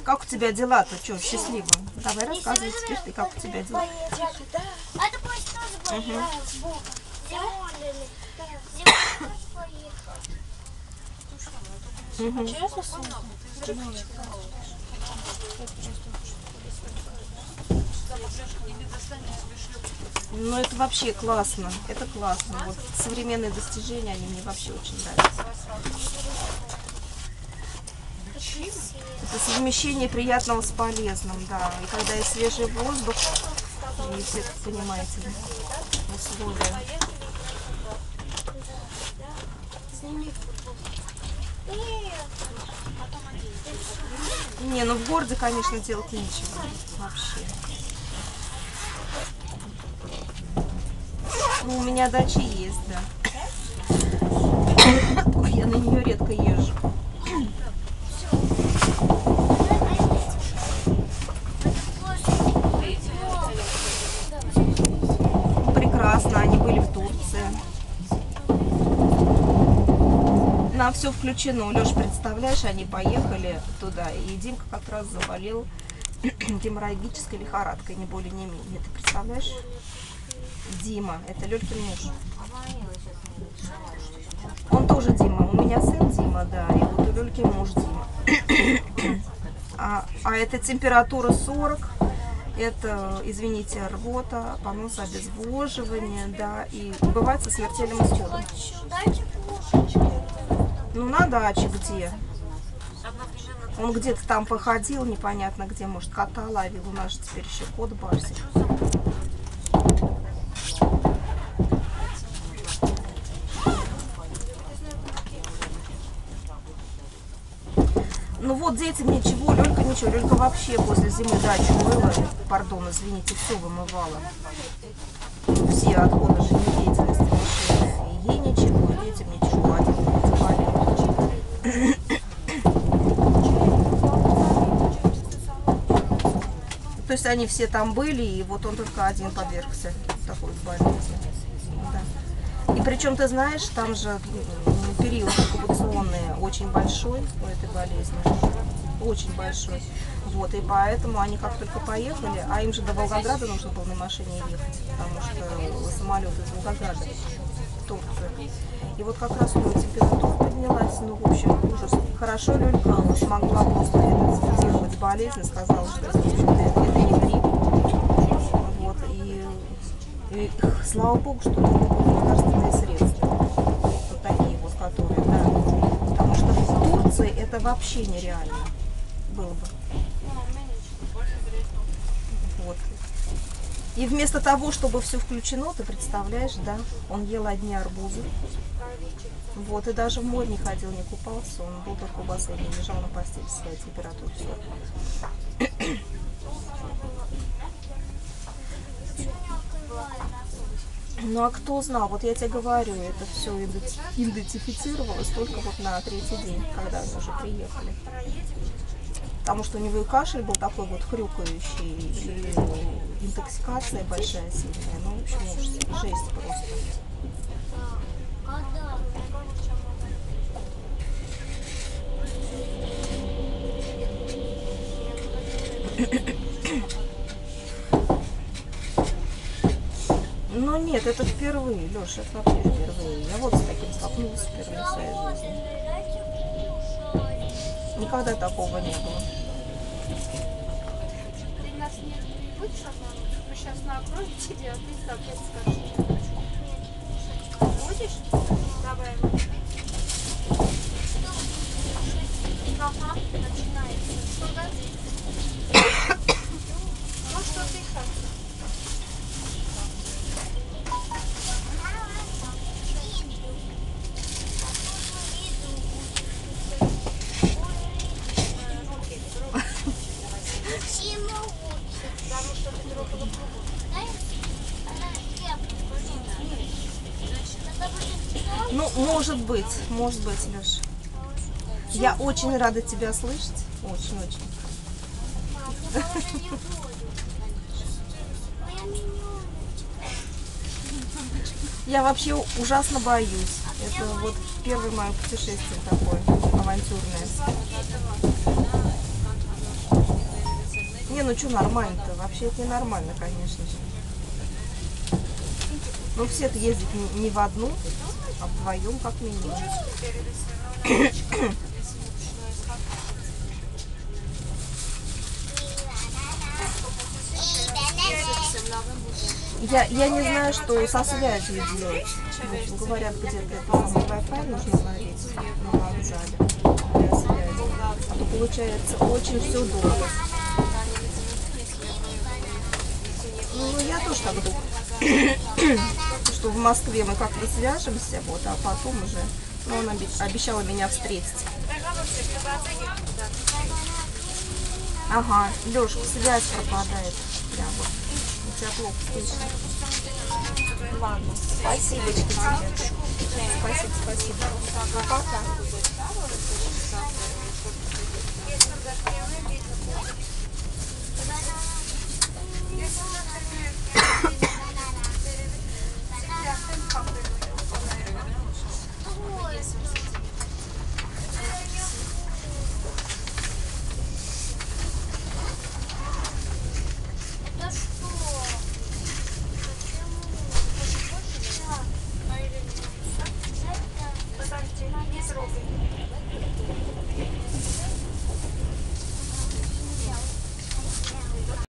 Как у тебя дела-то? Что, счастливо? Давай рассказывай теперь ты, как у тебя дела. Ну это вообще классно, это классно. Вот современные достижения, они мне вообще очень нравятся. Это совмещение приятного с полезным, да. И когда есть свежий воздух, и все, понимаете, условия. Не, ну в городе, конечно, делать нечего вообще. Ну, у меня дача есть, да. Я на нее редко езжу. Прекрасно, они были в Турции. Нам все включено. Леш, представляешь, они поехали туда, и Димка как раз заболел геморрагической лихорадкой, ни более, ни менее. Ты представляешь? Дима, это Лёлькин муж. Он тоже Дима. У меня сын Дима, да, и вот у Лёльки муж Дима. А это температура 40, это, извините, рвота, понос, обезвоживание, да, и бывает со смертельным исходом. Ну, на даче где? Он где-то там походил, непонятно где, может, кота ловил. У нас же теперь еще кот Барсик. Ну вот детям ничего, Лёлька ничего. Лёлька вообще после зимы дачу мыла, пардон, извините, все вымывала. Все отходы жизнедеятельности машины. И ей ничего, и детям ничего. Один заболел. То есть они все там были, и вот он только один подвергся такой болезни. Да. И причем, ты знаешь, там же период инкубационный очень большой у этой болезни. Очень большой. Вот, и поэтому они как только поехали, а им же до Волгограда нужно было на машине ехать, потому что самолет из Волгограда в Турцию. И вот как раз у него температура поднялась, ну, в общем, ужас. Хорошо Лёлька смогла просто идентифицировать болезнь, сказала, что это, в общем-то, это не грипп. Вот, и слава богу, что это были лекарственные средства. Вот такие вот, которые, да. Потому что в Турции это вообще нереально было бы. Вот. И вместо того, чтобы все включено, ты представляешь, да, он ел одни арбузы. Вот, и даже в море не ходил, не купался, он был только в бассейне, лежал на постели с своей температурой. Ну а кто знал, вот я тебе говорю, это все идентифицировалось только вот на третий день, когда они уже приехали. Потому что у него и кашель был такой вот хрюкающий, и интоксикация большая, сильная. Ну, в общем, ужас, жесть просто. Ну нет, это впервые, Леша, это вообще впервые. Я вот с таким столкнулась впервые в своей жизни. Никогда такого не было. Ты нас не будешь обманывать? Мы сейчас накроем тебе, а ты так скажешь. Будешь? Давай. Ага, начинается. Что дать? Ну что ты хочешь? Ну, может быть, Леша. Я очень рада тебя слышать. Очень-очень. Я вообще ужасно боюсь. Это вот первое мое путешествие такое авантюрное. Не, ну что нормально-то? Вообще это ненормально, конечно же. Ну все-то ездят не в одну, а вдвоем как минимум. Я не знаю, что со связью делать. В общем, говорят, где-то это самый Wi-Fi нужно ловить на вокзале для связи. А то получается очень все дорого. Ну, я тоже так думаю, что в Москве мы как-то свяжемся, вот, а потом уже, ну, он обещала меня встретить. Ага, Лёшка, связь пропадает. Прям вот. У тебя плохо слышно. Ладно, спасибо тебе. Спасибо, спасибо. Пока. Подожди, не срок.